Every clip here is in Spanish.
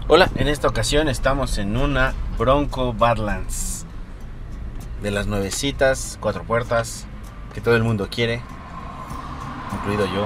Hola, en esta ocasión estamos en una Bronco Badlands de las nuevecitas, 4 puertas, que todo el mundo quiere, incluido yo.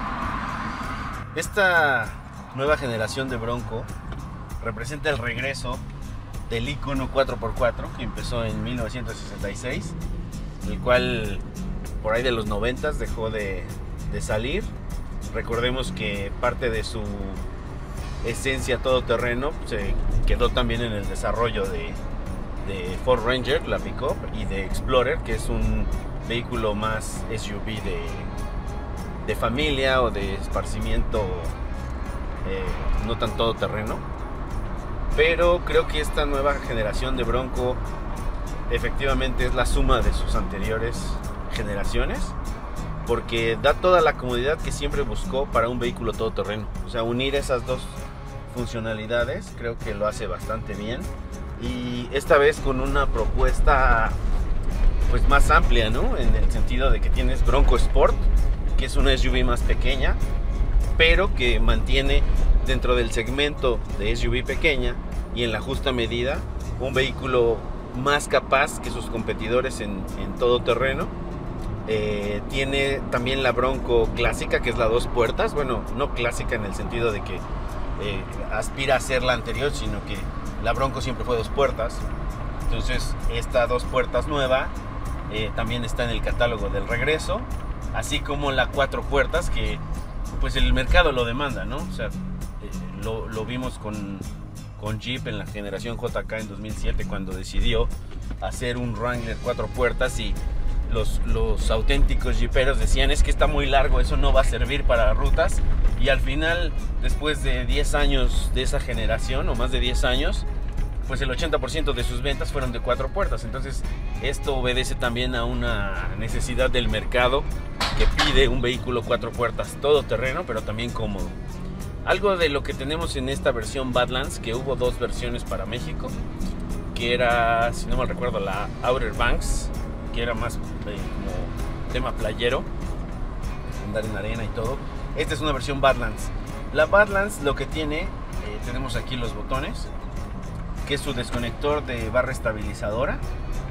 Esta nueva generación de Bronco representa el regreso del icono 4x4 que empezó en 1966, el cual por ahí de los 90 dejó de salir. Recordemos que parte de su esencia todoterreno se quedó también en el desarrollo de Ford Ranger, la pickup, y de Explorer, que es un vehículo más SUV de familia o de esparcimiento, no tan todoterreno. Pero creo que esta nueva generación de Bronco efectivamente es la suma de sus anteriores generaciones, porque da toda la comodidad que siempre buscó para un vehículo todoterreno. O sea, unir esas dos funcionalidades creo que lo hace bastante bien, y esta vez con una propuesta pues más amplia, ¿no? En el sentido de que tienes Bronco Sport, que es una SUV más pequeña, pero que mantiene dentro del segmento de SUV pequeña y en la justa medida un vehículo más capaz que sus competidores en todoterreno. Tiene también la Bronco clásica, que es la 2 puertas. Bueno, no clásica en el sentido de que aspira a ser la anterior, sino que la Bronco siempre fue 2 puertas. Entonces esta 2 puertas nueva también está en el catálogo del regreso, así como la 4 puertas, que pues el mercado lo demanda, ¿no? O sea, lo vimos con Jeep en la generación JK en 2007, cuando decidió hacer un Wrangler 4 puertas, y los auténticos jeeperos decían: es que está muy largo, eso no va a servir para rutas. Y al final, después de 10 años de esa generación, o más de 10 años, pues el 80% de sus ventas fueron de 4 puertas. Entonces esto obedece también a una necesidad del mercado, que pide un vehículo 4 puertas todoterreno, pero también cómodo. Algo de lo que tenemos en esta versión Badlands, que hubo 2 versiones para México, que era, si no mal recuerdo, la Outer Banks, que era más como tema playero, andar en arena y todo. Esta es una versión Badlands. La Badlands lo que tiene, tenemos aquí los botones, que es su desconector de barra estabilizadora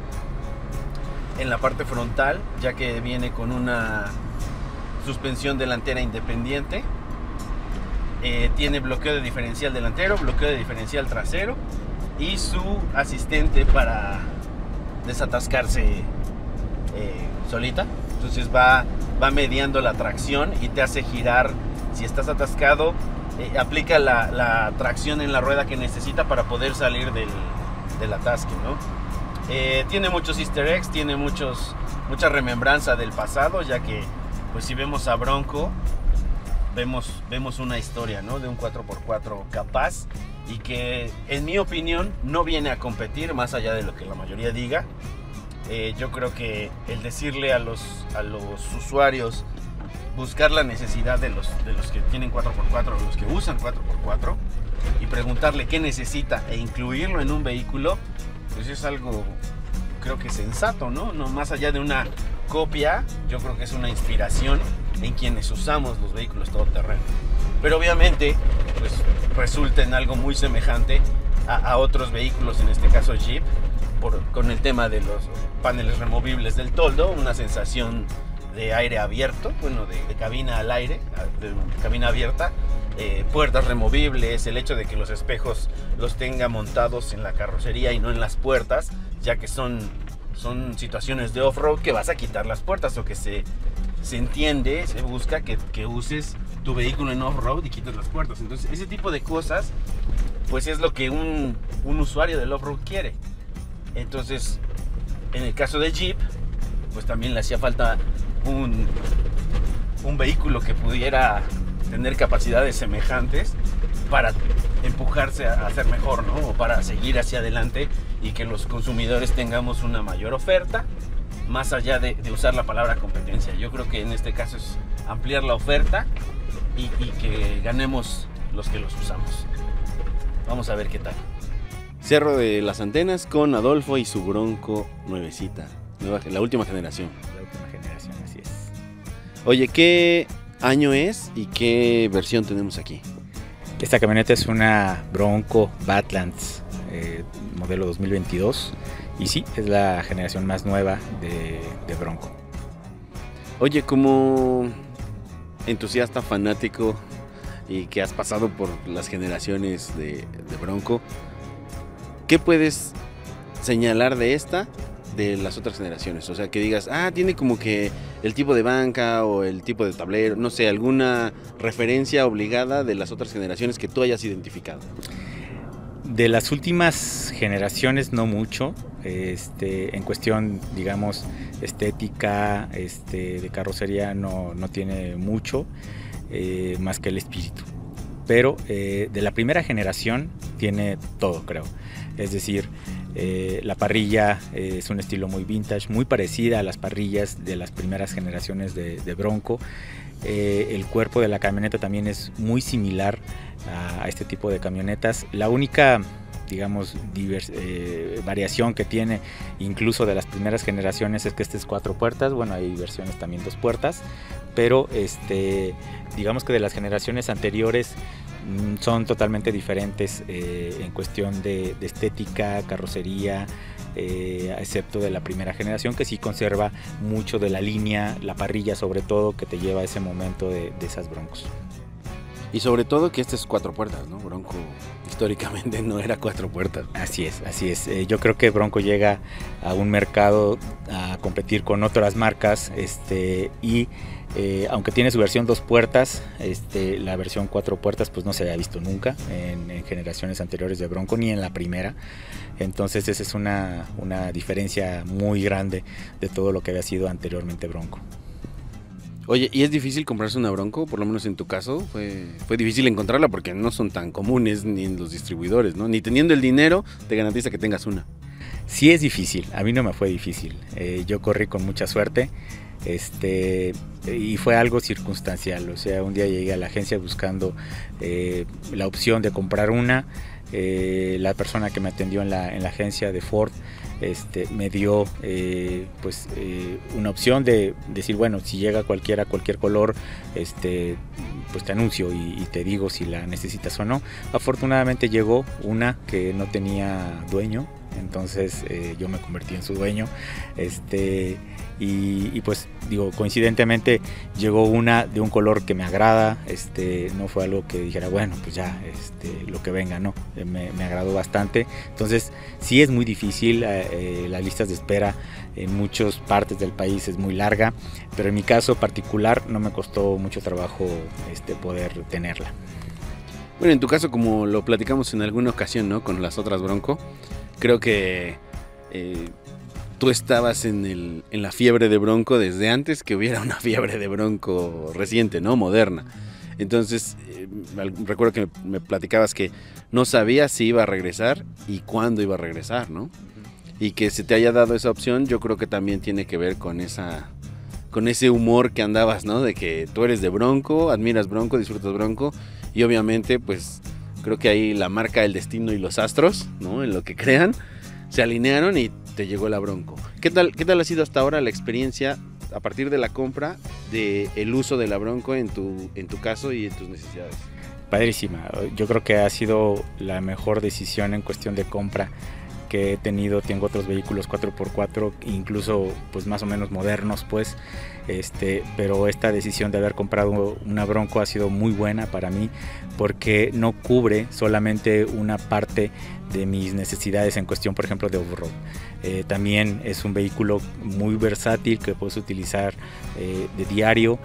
en la parte frontal, ya que viene con una suspensión delantera independiente. Tiene bloqueo de diferencial delantero, bloqueo de diferencial trasero y su asistente para desatascarse solita. Entonces va mediando la tracción y te hace girar. Si estás atascado, aplica la tracción en la rueda que necesita para poder salir del atasque, ¿no? Tiene muchos easter eggs, tiene mucha remembranza del pasado, ya que pues si vemos a Bronco, vemos una historia, ¿no? De un 4x4 capaz, y que en mi opinión no viene a competir, más allá de lo que la mayoría diga. Yo creo que el decirle a los usuarios, buscar la necesidad de los que tienen 4x4, o los que usan 4x4, y preguntarle qué necesita e incluirlo en un vehículo, pues es algo, creo que sensato, ¿no? No más allá de una copia, yo creo que es una inspiración en quienes usamos los vehículos todoterreno. Pero obviamente pues resulta en algo muy semejante a otros vehículos, en este caso Jeep, con el tema de los paneles removibles del toldo, una sensación de aire abierto, bueno, de cabina al aire, de cabina abierta, puertas removibles, el hecho de que los espejos los tenga montados en la carrocería y no en las puertas, ya que son situaciones de off-road que vas a quitar las puertas, o que se entiende, se busca que uses tu vehículo en off-road y quites las puertas. Entonces ese tipo de cosas pues es lo que un usuario del off-road quiere. Entonces en el caso de Jeep pues también le hacía falta un vehículo que pudiera tener capacidades semejantes para empujarse a hacer mejor, ¿no? O para seguir hacia adelante, y que los consumidores tengamos una mayor oferta, más allá de usar la palabra competencia. Yo creo que en este caso es ampliar la oferta y que ganemos los que los usamos. Vamos a ver qué tal. Cerro de las Antenas con Adolfo y su Bronco nuevecita, la última generación. La última generación, así es. Oye, ¿qué año es y qué versión tenemos aquí? Esta camioneta es una Bronco Badlands modelo 2022 y sí, es la generación más nueva de Bronco. Oye, como entusiasta, fanático y que has pasado por las generaciones de Bronco, ¿qué puedes señalar de esta de las otras generaciones? O sea, que digas, tiene como que el tipo de banca o el tipo de tablero, no sé, alguna referencia obligada de las otras generaciones que tú hayas identificado. De las últimas generaciones no mucho, en cuestión, digamos, estética, de carrocería no tiene mucho, más que el espíritu. Pero de la primera generación tiene todo, creo. Es decir, la parrilla es un estilo muy vintage, muy parecida a las parrillas de las primeras generaciones de Bronco. El cuerpo de la camioneta también es muy similar a este tipo de camionetas. La única, digamos, variación que tiene incluso de las primeras generaciones es que este es 4 puertas. Bueno, hay versiones también 2 puertas, pero digamos que de las generaciones anteriores son totalmente diferentes en cuestión de estética, carrocería, excepto de la primera generación, que sí conserva mucho de la línea, la parrilla sobre todo, que te lleva a ese momento de esas Broncos. Y sobre todo que este es 4 puertas, ¿no? Bronco históricamente no era 4 puertas. Así es, así es. Yo creo que Bronco llega a un mercado a competir con otras marcas y aunque tiene su versión 2 puertas, la versión 4 puertas pues no se había visto nunca en generaciones anteriores de Bronco, ni en la primera. Entonces esa es una diferencia muy grande de todo lo que había sido anteriormente Bronco. Oye, ¿y es difícil comprarse una Bronco? Por lo menos en tu caso, fue difícil encontrarla porque no son tan comunes ni en los distribuidores, ¿no? Ni teniendo el dinero te garantiza que tengas una. Sí es difícil, a mí no me fue difícil. Yo corrí con mucha suerte y fue algo circunstancial. O sea, un día llegué a la agencia buscando la opción de comprar una. La persona que me atendió en la agencia de Ford me dio una opción de decir, bueno, si llega cualquier color, pues te anuncio y te digo si la necesitas o no. Afortunadamente llegó una que no tenía dueño, entonces yo me convertí en su dueño, y pues digo, coincidentemente llegó una de un color que me agrada, no fue algo que dijera, bueno, pues ya, lo que venga, no, me agradó bastante. Entonces sí es muy difícil, las listas de espera en muchas partes del país es muy larga, pero en mi caso particular no me costó mucho trabajo poder tenerla. Bueno, en tu caso, como lo platicamos en alguna ocasión, ¿no? Con las otras Bronco, creo que tú estabas en la fiebre de Bronco desde antes que hubiera una fiebre de Bronco reciente, ¿no? Moderna. Entonces, recuerdo que me platicabas que no sabías si iba a regresar y cuándo iba a regresar, ¿no? Y que se te haya dado esa opción, yo creo que también tiene que ver con ese humor que andabas, ¿no? De que tú eres de Bronco, admiras Bronco, disfrutas Bronco, y obviamente, pues, creo que ahí la marca del destino y los astros, ¿no? En lo que crean, se alinearon y te llegó la Bronco. ¿Qué tal ha sido hasta ahora la experiencia a partir de la compra del uso de la Bronco en tu caso y en tus necesidades? Padrísima. Yo creo que ha sido la mejor decisión en cuestión de compra que he tenido. Tengo otros vehículos 4x4, incluso pues más o menos modernos, pues, pero esta decisión de haber comprado una Bronco ha sido muy buena para mí, porque no cubre solamente una parte de mis necesidades en cuestión, por ejemplo, de off-road. También es un vehículo muy versátil que puedes utilizar de diario.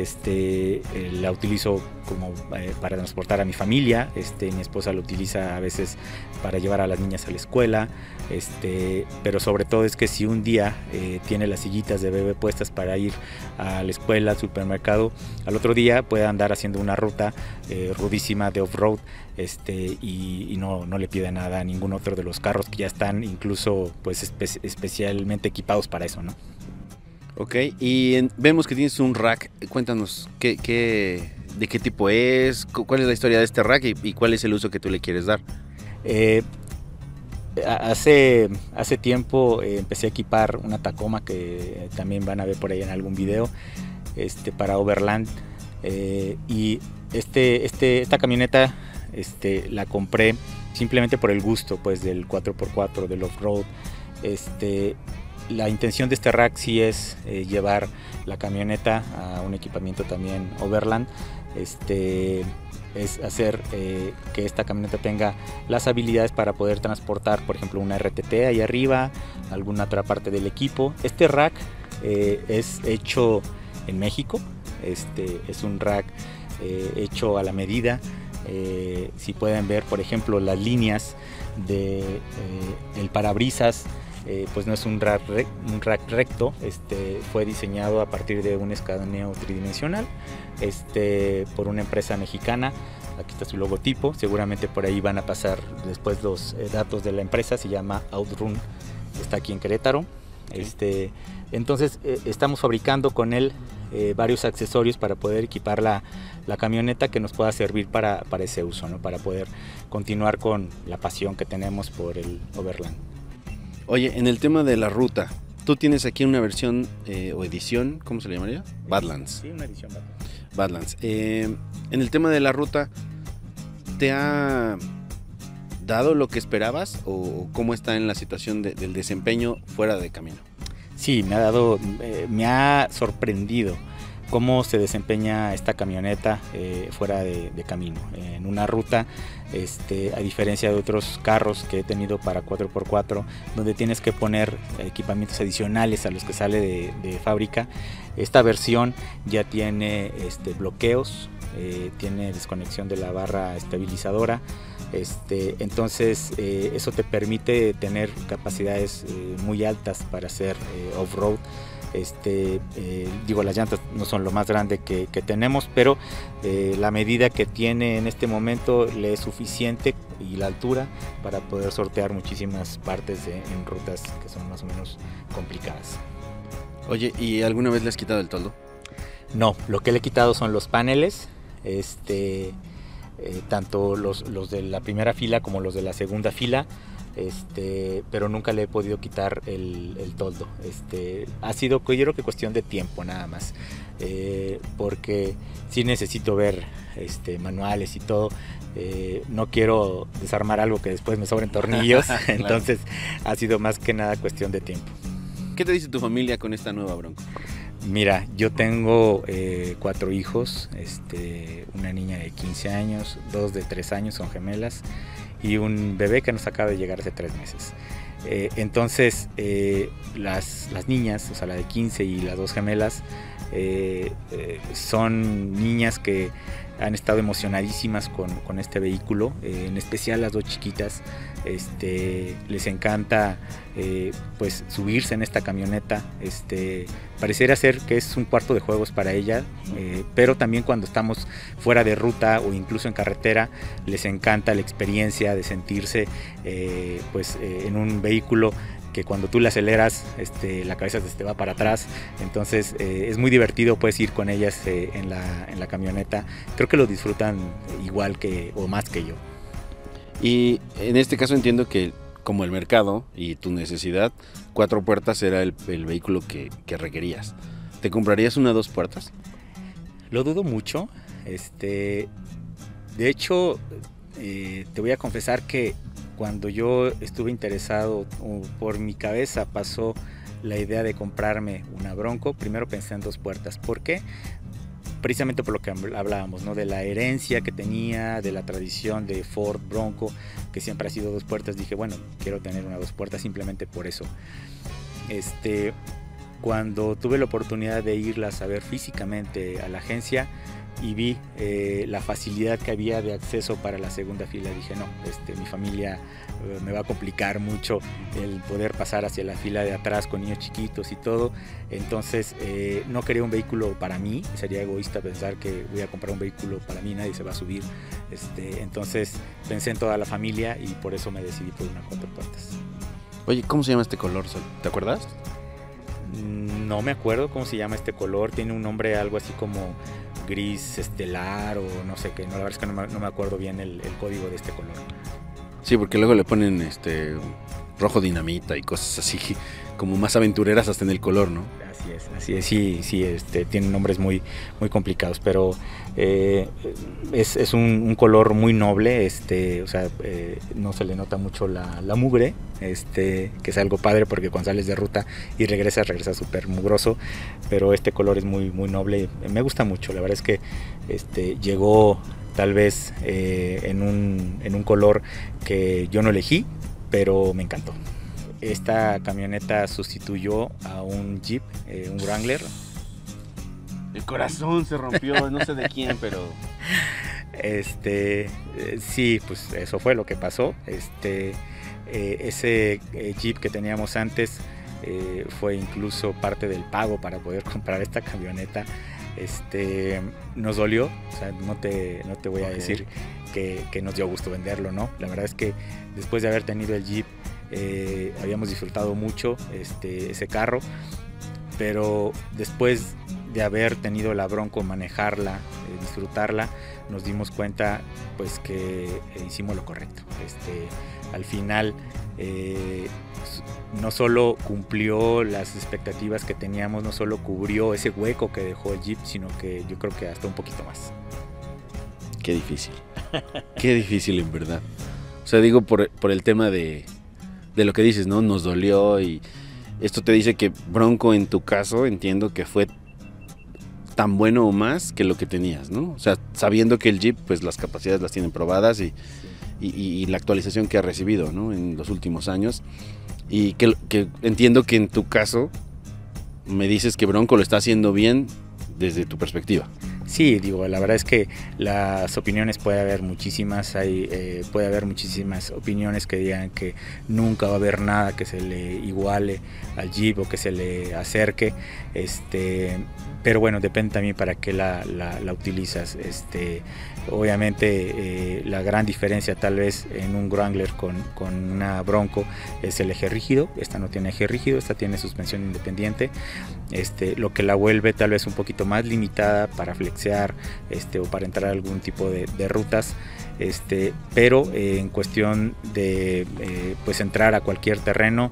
La utilizo como para transportar a mi familia. Mi esposa lo utiliza a veces para llevar a las niñas a la escuela. Pero sobre todo es que si un día tiene las sillitas de bebé puestas para ir a la escuela, al supermercado, al otro día puede andar haciendo una ruta rudísima de off-road, y no le pide nada a ningún otro de los carros que ya están incluso pues especialmente equipados para eso, ¿no? Ok, y vemos que tienes un rack. Cuéntanos de qué tipo es, cuál es la historia de este rack y cuál es el uso que tú le quieres dar. Hace tiempo empecé a equipar una Tacoma, que también van a ver por ahí en algún video, para Overland, y esta camioneta la compré simplemente por el gusto pues del 4x4, del off-road. La intención de este rack sí es llevar la camioneta a un equipamiento también overland. Es hacer que esta camioneta tenga las habilidades para poder transportar, por ejemplo, una RTT ahí arriba, alguna otra parte del equipo. Este rack es hecho en México, es un rack hecho a la medida. Si pueden ver, por ejemplo, las líneas del parabrisas, pues no es un rack recto, fue diseñado a partir de un escaneo tridimensional por una empresa mexicana. Aquí está su logotipo, seguramente por ahí van a pasar después los datos de la empresa. Se llama Outrun, está aquí en Querétaro. Entonces estamos fabricando con él varios accesorios para poder equipar la camioneta, que nos pueda servir para ese uso, ¿no? Para poder continuar con la pasión que tenemos por el overland. Oye, en el tema de la ruta, tú tienes aquí una versión o edición, ¿cómo se le llamaría? Badlands. Sí, una edición Badlands. En el tema de la ruta, ¿te ha dado lo que esperabas o cómo está en la situación del desempeño fuera de camino? Sí, me ha sorprendido cómo se desempeña esta camioneta fuera de camino, en una ruta, a diferencia de otros carros que he tenido para 4x4, donde tienes que poner equipamientos adicionales a los que sale de fábrica. Esta versión ya tiene bloqueos, tiene desconexión de la barra estabilizadora. Entonces eso te permite tener capacidades muy altas para hacer off-road. Las llantas no son lo más grande que tenemos, pero la medida que tiene en este momento le es suficiente, y la altura para poder sortear muchísimas partes en rutas que son más o menos complicadas. Oye, ¿y alguna vez le has quitado el toldo? No, lo que le he quitado son los paneles, tanto los de la primera fila como los de la segunda fila. Pero nunca le he podido quitar el toldo. Ha sido, yo creo que cuestión de tiempo nada más, porque sí necesito ver manuales y todo. No quiero desarmar algo que después me sobren tornillos. Claro. Entonces ha sido más que nada cuestión de tiempo. ¿Qué te dice tu familia con esta nueva Bronco? Mira, yo tengo 4 hijos, una niña de 15 años, 2 de 3 años, son gemelas, y un bebé que nos acaba de llegar hace 3 meses. Entonces las niñas, o sea, la de 15 y las 2 gemelas, son niñas que han estado emocionadísimas con este vehículo, en especial las 2 chiquitas. Les encanta pues subirse en esta camioneta. Pareciera ser que es un cuarto de juegos para ella, pero también cuando estamos fuera de ruta o incluso en carretera, les encanta la experiencia de sentirse en un vehículo que cuando tú le aceleras, la cabeza se te va para atrás. Entonces es muy divertido pues ir con ellas en la camioneta. Creo que lo disfrutan igual o más que yo. Y en este caso entiendo que, como el mercado y tu necesidad, 4 puertas era el vehículo que requerías. ¿Te comprarías una 2 puertas? Lo dudo mucho. De hecho, te voy a confesar que cuando yo estuve interesado, por mi cabeza pasó la idea de comprarme una Bronco, primero pensé en 2 puertas. ¿Por qué? Precisamente por lo que hablábamos, ¿no? De la herencia que tenía, de la tradición de Ford Bronco, que siempre ha sido 2 puertas. Dije, bueno, quiero tener una 2 puertas simplemente por eso. Cuando tuve la oportunidad de irlas a ver físicamente a la agencia y vi la facilidad que había de acceso para la segunda fila, dije, no, mi familia me va a complicar mucho el poder pasar hacia la fila de atrás con niños chiquitos y todo. Entonces no quería un vehículo para mí, sería egoísta pensar que voy a comprar un vehículo para mí, nadie se va a subir. Entonces pensé en toda la familia y por eso me decidí por una 4 puertas. Oye, ¿cómo se llama este color, Sol? ¿Te acuerdas? No me acuerdo cómo se llama este color, tiene un nombre algo así como gris estelar o no sé qué, no, la verdad es que no me acuerdo bien el código de este color. Sí, porque luego le ponen rojo dinamita y cosas así, como más aventureras hasta en el color, ¿no? Así así es, sí, tienen nombres muy, muy complicados, pero es un color muy noble, o sea, no se le nota mucho la mugre, que es algo padre porque cuando sales de ruta y regresas súper mugroso, pero este color es muy, muy noble, me gusta mucho, la verdad es que llegó tal vez en un color que yo no elegí, pero me encantó. Esta camioneta sustituyó a un Jeep, un Wrangler. El corazón se rompió, no sé de quién, pero... Sí, pues eso fue lo que pasó. Ese Jeep que teníamos antes fue incluso parte del pago para poder comprar esta camioneta. Nos dolió, o sea, no te voy a decir que nos dio gusto venderlo, ¿no? La verdad es que después de haber tenido el Jeep, habíamos disfrutado mucho ese carro, pero después de haber tenido la Bronco, manejarla, disfrutarla, nos dimos cuenta pues que hicimos lo correcto. Al final no solo cumplió las expectativas que teníamos, no solo cubrió ese hueco que dejó el Jeep, sino que yo creo que hasta un poquito más. Qué difícil en verdad. O sea, digo por el tema de lo que dices, ¿no? Nos dolió y esto te dice que Bronco en tu caso entiendo que fue tan bueno o más que lo que tenías, ¿no? O sea, sabiendo que el Jeep pues las capacidades las tienen probadas y la actualización que ha recibido, ¿no? En los últimos años y que entiendo que en tu caso me dices que Bronco lo está haciendo bien desde tu perspectiva. Sí, digo, la verdad es que las opiniones puede haber muchísimas, puede haber muchísimas opiniones que digan que nunca va a haber nada que se le iguale al Jeep o que se le acerque, pero bueno, depende también para qué la utilizas. Obviamente la gran diferencia tal vez en un Wrangler con una Bronco es el eje rígido. Esta no tiene eje rígido, esta tiene suspensión independiente, lo que la vuelve tal vez un poquito más limitada para flexear o para entrar a algún tipo de rutas, pero en cuestión de pues entrar a cualquier terreno,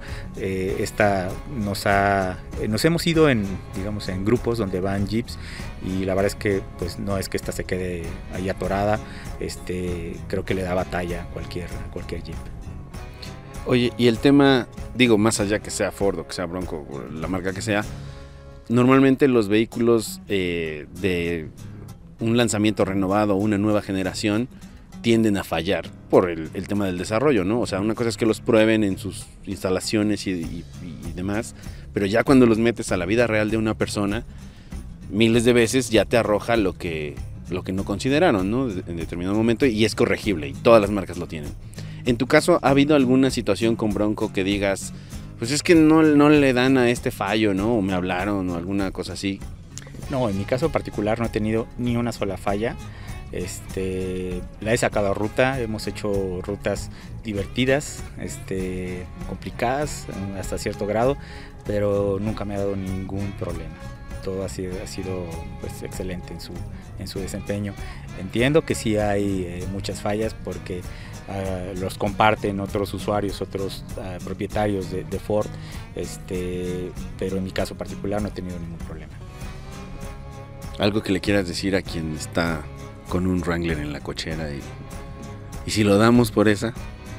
nos hemos ido en grupos donde van Jeeps y la verdad es que pues no es que esta se quede ahí atorada, creo que le da batalla a cualquier Jeep. Oye, y el tema, digo, más allá que sea Ford o que sea Bronco, la marca que sea, normalmente los vehículos de un lanzamiento renovado, una nueva generación, tienden a fallar por el tema del desarrollo, ¿no? O sea, una cosa es que los prueben en sus instalaciones y demás, pero ya cuando los metes a la vida real de una persona, miles de veces ya te arroja lo que no consideraron, ¿no? En determinado momento, y es corregible, y todas las marcas lo tienen. En tu caso, ¿ha habido alguna situación con Bronco que digas, pues es que no le dan a este fallo, ¿no? O me hablaron o alguna cosa así? No, en mi caso particular no he tenido ni una sola falla. La he sacado a ruta, hemos hecho rutas divertidas, complicadas hasta cierto grado, pero nunca me ha dado ningún problema. Todo ha sido pues, excelente en su desempeño. Entiendo que sí hay muchas fallas porque los comparten otros usuarios, otros propietarios de Ford, pero en mi caso particular no he tenido ningún problema. Algo que le quieras decir a quien está con un Wrangler en la cochera y si lo damos por esa.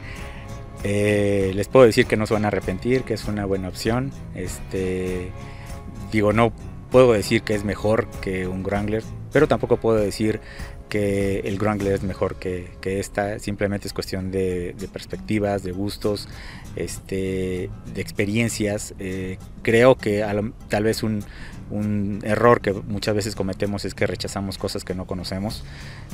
Les puedo decir que no se van a arrepentir, que es una buena opción. No puedo decir que es mejor que un Wrangler, pero tampoco puedo decir que el Wrangler es mejor que esta. Simplemente es cuestión de perspectivas, de gustos, de experiencias. Creo que tal vez un error que muchas veces cometemos es que rechazamos cosas que no conocemos.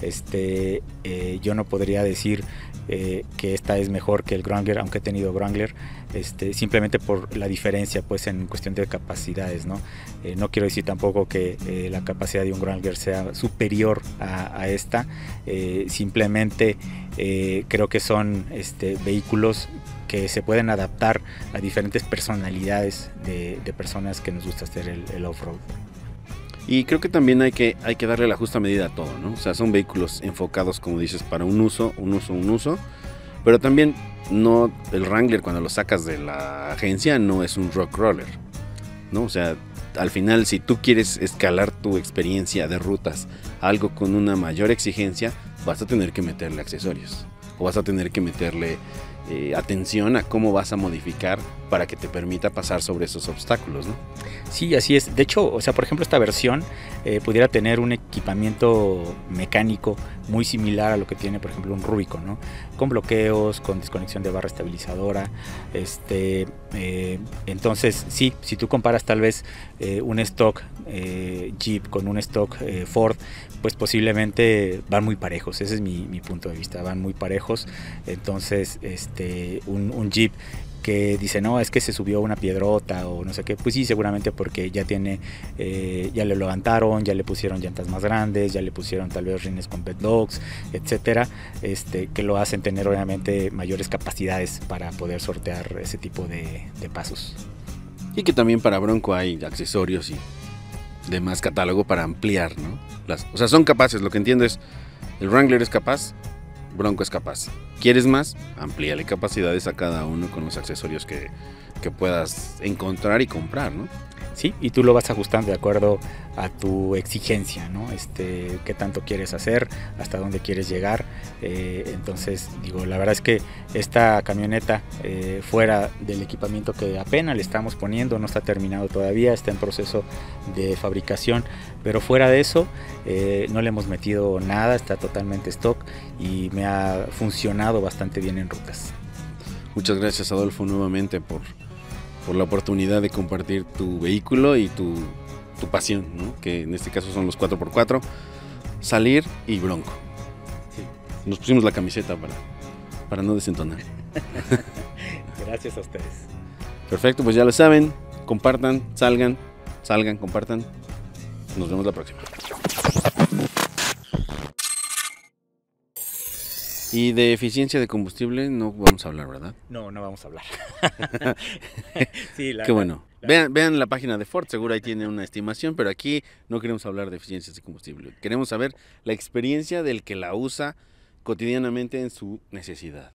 Yo no podría decir que esta es mejor que el Wrangler, aunque he tenido Wrangler, simplemente por la diferencia pues en cuestión de capacidades, ¿no? No quiero decir tampoco que la capacidad de un Wrangler sea superior a esta, simplemente creo que son vehículos que se pueden adaptar a diferentes personalidades de personas que nos gusta hacer el off-road. Y creo que también hay que darle la justa medida a todo, ¿no? O sea, son vehículos enfocados, como dices, para un uso, pero también el Wrangler cuando lo sacas de la agencia no es un rock roller, ¿no? O sea, al final, si tú quieres escalar tu experiencia de rutas a algo con una mayor exigencia, vas a tener que meterle accesorios o vas a tener que meterle atención a cómo vas a modificar para que te permita pasar sobre esos obstáculos, ¿no? Sí, así es. De hecho, o sea, por ejemplo, esta versión pudiera tener un equipamiento mecánico muy similar a lo que tiene, por ejemplo, un Rubicon, ¿no? Con bloqueos, con desconexión de barra estabilizadora. Entonces, sí, si tú comparas tal vez un stock Jeep con un stock Ford, pues posiblemente van muy parejos. Ese es mi punto de vista, van muy parejos. Entonces, un Jeep que dice, no, es que se subió una piedrota o no sé qué, pues sí, seguramente porque ya tiene, ya le levantaron, ya le pusieron llantas más grandes, ya le pusieron tal vez rines con bed dogs, etcétera, que lo hacen tener obviamente mayores capacidades para poder sortear ese tipo de pasos. Y que también para Bronco hay accesorios y demás catálogo para ampliar, ¿no? O sea, son capaces, lo que entiendo es, el Wrangler es capaz, Bronco es capaz. ¿Quieres más? Amplíale capacidades a cada uno con los accesorios que puedas encontrar y comprar, ¿no? Sí, y tú lo vas ajustando de acuerdo a tu exigencia, ¿no? Qué tanto quieres hacer, hasta dónde quieres llegar. Entonces, digo, la verdad es que esta camioneta, fuera del equipamiento que apenas le estamos poniendo, no está terminado todavía, está en proceso de fabricación, pero fuera de eso, no le hemos metido nada, está totalmente stock y me ha funcionado bastante bien en rutas. Muchas gracias, Adolfo, nuevamente por la oportunidad de compartir tu vehículo y tu pasión, ¿no? Que en este caso son los 4x4, salir y Bronco. Sí. Nos pusimos la camiseta para no desentonar. Gracias a ustedes. Perfecto, pues ya lo saben, compartan, salgan, compartan. Nos vemos la próxima. Y de eficiencia de combustible no vamos a hablar, ¿verdad? No vamos a hablar. Sí, qué bueno. Vean la página de Ford, seguro ahí tiene una estimación, pero aquí no queremos hablar de eficiencias de combustible. Queremos saber la experiencia del que la usa cotidianamente en su necesidad.